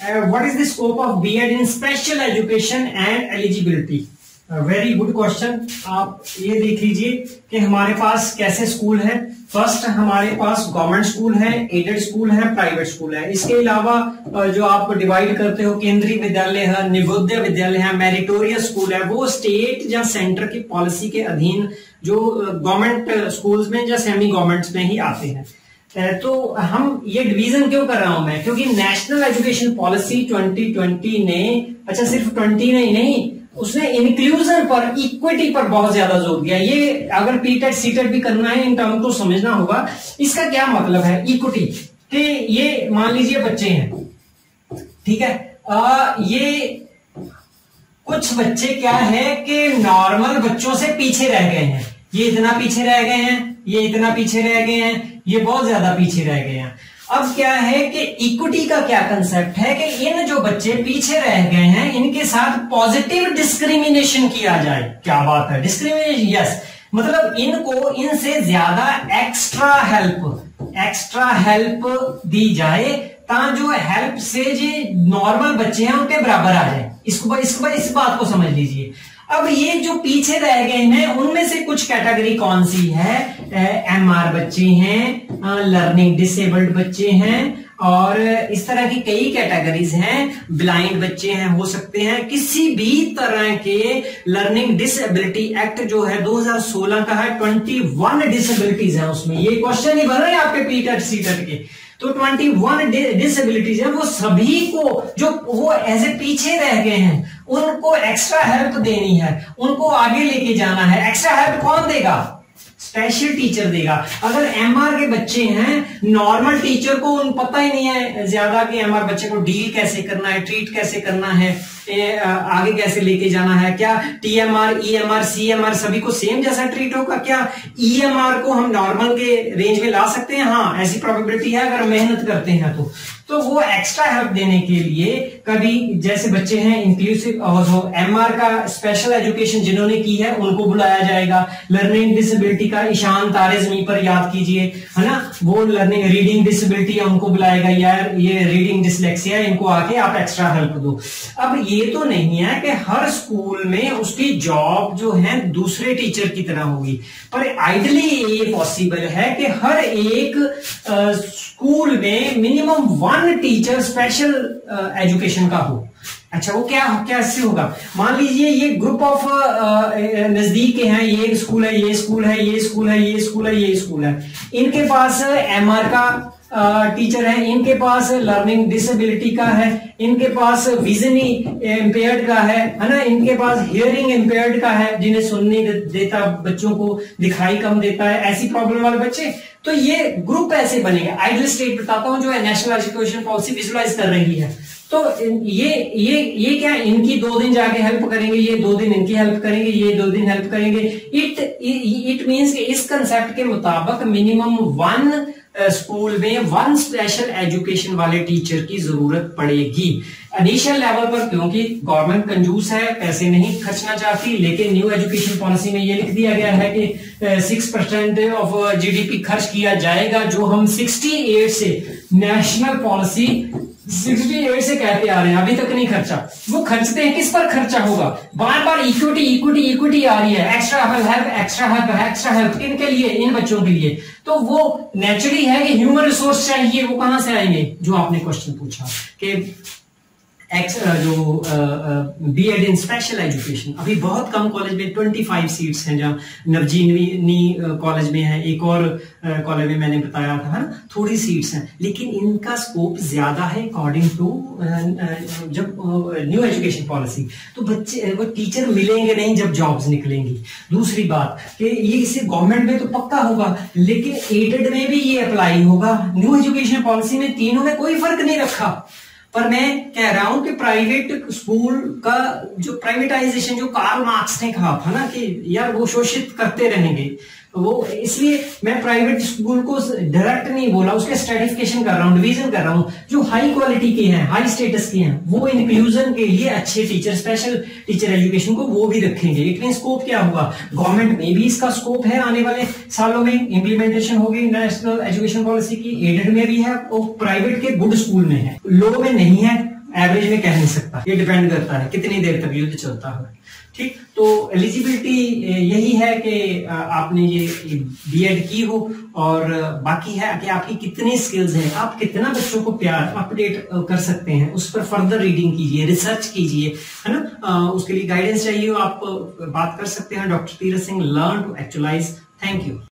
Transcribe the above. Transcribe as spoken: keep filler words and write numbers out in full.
What is the scope of B Ed in special education and eligibility? Very good question. आप ये देख लीजिए कि हमारे पास कैसे स्कूल है। फर्स्ट हमारे पास गवर्नमेंट स्कूल है, एडेड स्कूल है, प्राइवेट स्कूल है। इसके अलावा जो आप डिवाइड करते हो केंद्रीय विद्यालय है, नवोदय विद्यालय है, मेरिटोरियस स्कूल है, वो स्टेट या सेंटर की पॉलिसी के अधीन जो गवर्नमेंट स्कूल्स में या सेमी गवर्नमेंट्स में ही आते हैं। तो हम ये डिवीजन क्यों कर रहा हूं मैं, क्योंकि national education policy twenty twenty ने, अच्छा सिर्फ ट्वेंटी ने ही नहीं, उसने इंक्लूजन पर, इक्विटी पर बहुत ज्यादा जोर दिया। ये अगर पीटेट सीटेट भी करना है इन टर्म को समझना होगा। इसका क्या मतलब है इक्विटी कि ये मान लीजिए बच्चे हैं, ठीक है, आ, ये कुछ बच्चे क्या है कि नॉर्मल बच्चों से पीछे रह गए हैं। ये इतना पीछे रह गए हैं, ये इतना पीछे रह गए हैं, ये बहुत ज्यादा पीछे रह गए हैं। अब क्या है कि इक्विटी का क्या कंसेप्ट है कि इन जो बच्चे पीछे रह गए हैं इनके साथ पॉजिटिव डिस्क्रिमिनेशन किया जाए। क्या बात है, डिस्क्रिमिनेशन, यस, मतलब इनको इनसे ज्यादा एक्स्ट्रा हेल्प एक्स्ट्रा हेल्प दी जाए ताकि जो हेल्प से जो नॉर्मल बच्चे हैं उनके बराबर आ जाए। इसको इसको इस बात को समझ लीजिए। अब ये जो पीछे रह गए हैं उनमें से कुछ कैटेगरी कौन सी है? एमआर बच्चे हैं, लर्निंग डिसेबल्ड बच्चे हैं, और इस तरह की कई कैटेगरीज हैं। ब्लाइंड बच्चे हैं, हो सकते हैं किसी भी तरह के। लर्निंग डिसेबिलिटी एक्ट जो है दो हज़ार सोलह का है, इक्कीस डिसेबिलिटीज है उसमें। ये क्वेश्चन ही बन रहे हैं आपके पीटेट सीटेट के। तो इक्कीस डिसेबिलिटीज है, वो सभी को जो वो ऐसे पीछे रह गए हैं उनको एक्स्ट्रा हेल्प देनी है, उनको आगे लेके जाना है। एक्स्ट्रा हेल्प कौन देगा? स्पेशल टीचर देगा। अगर एमआर के बच्चे हैं, नॉर्मल टीचर को उन पता ही नहीं है ज्यादा कि एमआर बच्चे को डील कैसे करना है, ट्रीट कैसे करना है, ए, आगे कैसे लेके जाना है। क्या टीएमआर, ईएमआर, सीएमआर सभी को सेम जैसा ट्रीट होगा? क्या ईएमआर को हम नॉर्मल के रेंज में ला सकते हैं? हाँ, ऐसी प्रोबेबिलिटी है अगर मेहनत करते हैं तो। तो वो एक्स्ट्रा हेल्प देने के लिए कभी जैसे बच्चे हैं इंक्लूसिव और जो एमआर का स्पेशल एजुकेशन जिन्होंने की है उनको बुलाया जाएगा। लर्निंग डिसेबिलिटी का ईशान तारे जमीन पर याद कीजिए, है ना, वो लर्निंग रीडिंग डिसेबिलिटी है उनको बुलाएगा, यार ये रीडिंग डिसलेक्सिया है, इनको आके आप एक्स्ट्रा हेल्प दो। अब ये तो नहीं है कि हर स्कूल में उसकी जॉब जो है दूसरे टीचर की तरह होगी, पर आइडली ये पॉसिबल है कि हर एक आ, स्कूल में minimum one teacher special education का हो। अच्छा, वो क्या कैसे होगा? मान लीजिए ये ग्रुप ऑफ नजदीक के हैं, ये स्कूल है, ये स्कूल है, ये स्कूल है, ये स्कूल है, ये स्कूल है। इनके पास एमआर का टीचर है, इनके पास लर्निंग डिसेबिलिटी का है, इनके पास विजन इम्पेयर्ड का है है ना, इनके पास हियरिंग इम्पेयर्ड का है, जिन्हें सुनने देता, बच्चों को दिखाई कम देता है, ऐसी प्रॉब्लम वाले बच्चे। तो ये ग्रुप ऐसे बनेंगे। आइडियल स्टेट बताता हूं जो है नेशनल एजुकेशन पॉलिसी विजुलाइज कर रही है। तो ये ये ये क्या, इनकी दो दिन जाके हेल्प करेंगे, ये दो दिन इनकी हेल्प करेंगे, ये दो दिन हेल्प करेंगे। इट इट मींस कि इस कंसेप्ट के मुताबिक मिनिमम वन स्कूल में वन स्पेशल एजुकेशन वाले टीचर की जरूरत पड़ेगी इनिशियल लेवल पर, क्योंकि गवर्नमेंट कंजूस है, पैसे नहीं खर्चना चाहती। लेकिन न्यू एजुकेशन पॉलिसी में ये लिख दिया गया है कि सिक्स परसेंट ऑफ जीडीपी खर्च किया जाएगा, जो हम सिक्सटी एट से नेशनल पॉलिसी सिक्सटी एट से कहते आ रहे हैं, अभी तक नहीं खर्चा। वो खर्चते हैं, किस पर खर्चा होगा? बार बार इक्विटी इक्विटी इक्विटी आ रही है, extra help extra help extra help, किनके लिए? इन बच्चों के लिए। तो वो नेचुरली है कि ह्यूमन रिसोर्स चाहिए, वो कहां से आएंगे? जो आपने क्वेश्चन पूछा कि एक्स जो बीएड इन स्पेशल एजुकेशन, अभी बहुत कम कॉलेज में पच्चीस सीट्स हैं, जहां नवजीवनी कॉलेज में है, एक और कॉलेज में मैंने बताया था, है थोड़ी सीट्स हैं, लेकिन इनका स्कोप ज्यादा है अकॉर्डिंग टू जब न्यू एजुकेशन पॉलिसी। तो बच्चे वो टीचर मिलेंगे नहीं जब जॉब्स निकलेंगी। दूसरी बात कि ये इसे गवर्नमेंट में तो पक्का होगा, लेकिन एडेड में भी ये अप्लाई होगा। न्यू एजुकेशन पॉलिसी में तीनों में कोई फर्क नहीं रखा, पर मैं कह रहा हूं कि प्राइवेट स्कूल का जो प्राइवेटाइजेशन जो कार्ल मार्क्स ने कहा था ना कि यार वो शोषित करते रहेंगे, वो इसलिए मैं प्राइवेट स्कूल को डायरेक्ट नहीं बोला, उसके स्ट्रेटिफिकेशन कर रहा हूं, डिवीजन कर रहा हूं। जो हाई क्वालिटी के हैं, हाई स्टेटस के हैं, वो इंक्लूजन के लिए अच्छे टीचर, स्पेशल टीचर एजुकेशन को वो भी रखेंगे। इट मीन स्कोप क्या हुआ? गवर्नमेंट में भी इसका स्कोप है, आने वाले सालों में इंप्लीमेंटेशन होगी नेशनल एजुकेशन पॉलिसी की, एडेड में भी है और प्राइवेट के गुड स्कूल में है, लो में नहीं है। एवरेज में कह नहीं सकता, ये डिपेंड करता है कितनी देर तक युद्ध चलता है। ठीक, तो एलिजिबिलिटी यही है कि आपने ये बीएड की हो, और बाकी है कि आपकी कितनी स्किल्स हैं, आप कितना बच्चों को प्यार अपडेट कर सकते हैं, उस पर फर्दर रीडिंग कीजिए, रिसर्च कीजिए, है ना। उसके लिए गाइडेंस चाहिए हो आप बात कर सकते हैं doctor Tirath Singh, learn to actualise. Thank you.